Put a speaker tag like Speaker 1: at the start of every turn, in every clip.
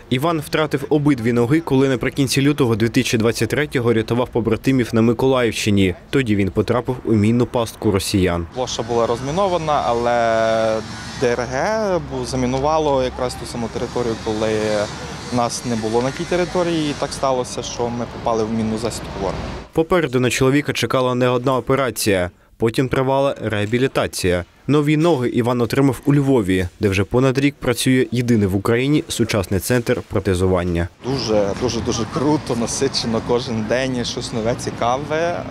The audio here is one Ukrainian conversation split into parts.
Speaker 1: Іван втратив обидві ноги, коли наприкінці лютого 2023-го рятував побратимів на Миколаївщині. Тоді він потрапив у мінну пастку росіян.
Speaker 2: Площа була розмінована, але ДРГ замінувало якраз ту саму територію, коли нас не було на тій території. І так сталося, що ми попали в мінну засідку ворога.
Speaker 1: Попереду на чоловіка чекала не одна операція. Потім тривала реабілітація. Нові ноги Іван отримав у Львові, де вже понад рік працює єдиний в Україні сучасний центр протезування.
Speaker 2: Дуже круто, насичено кожен день, щось нове, цікаве,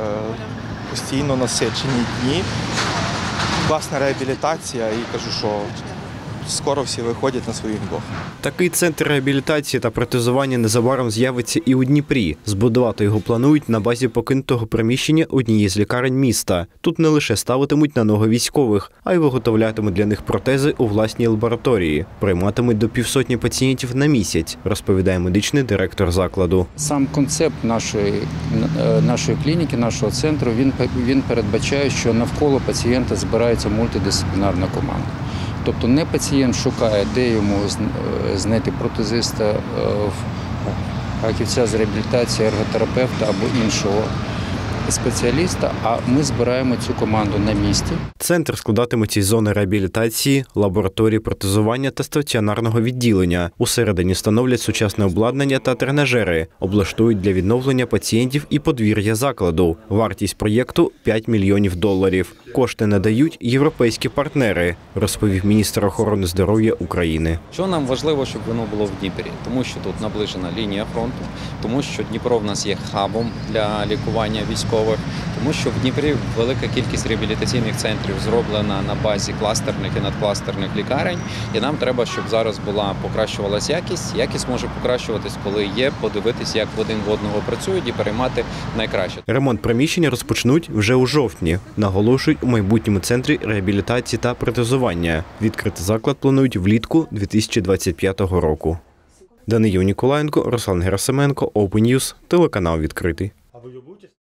Speaker 2: постійно насичені дні. Класна реабілітація і кажу, що скоро всі виходять на своїх двох.
Speaker 1: Такий центр реабілітації та протезування незабаром з'явиться і у Дніпрі. Збудувати його планують на базі покинутого приміщення однієї з лікарень міста. Тут не лише ставитимуть на ноги військових, а й виготовлятимуть для них протези у власній лабораторії. Прийматимуть до 500 пацієнтів на місяць, розповідає медичний директор закладу.
Speaker 3: Сам концепт нашої клініки, нашого центру, він передбачає, що навколо пацієнта збирається мультидисциплінарна команда. Тобто не пацієнт шукає, де йому знайти протезиста, фахівця з реабілітації, ерготерапевта або іншого спеціаліста, а ми збираємо цю команду на місці.
Speaker 1: Центр складатиметься із зони реабілітації, лабораторії протезування та стаціонарного відділення. Усередині встановлять сучасне обладнання та тренажери, облаштують для відновлення пацієнтів і подвір'я закладу. Вартість проєкту – $5 мільйонів. Кошти надають європейські партнери, розповів міністр охорони здоров'я України.
Speaker 4: Що нам важливо, щоб воно було в Дніпрі? Тому що тут наближена лінія фронту, тому що Дніпро в нас є хабом для лікування військових, тому що в Дніпрі велика кількість реабілітаційних центрів зроблена на базі кластерних і надкластерних лікарень, і нам треба, щоб зараз покращувалась якість. Якість може покращуватись, коли є, подивитись, як один в одного працюють і переймати найкраще.
Speaker 1: Ремонт приміщення розпочнуть вже у жовтні, наголошують у майбутньому центрі реабілітації та протезування. Відкрити заклад планують влітку 2025 року. Даниїл Ніколаєнко, Руслан Герасименко, Open News, телеканал «Відкритий».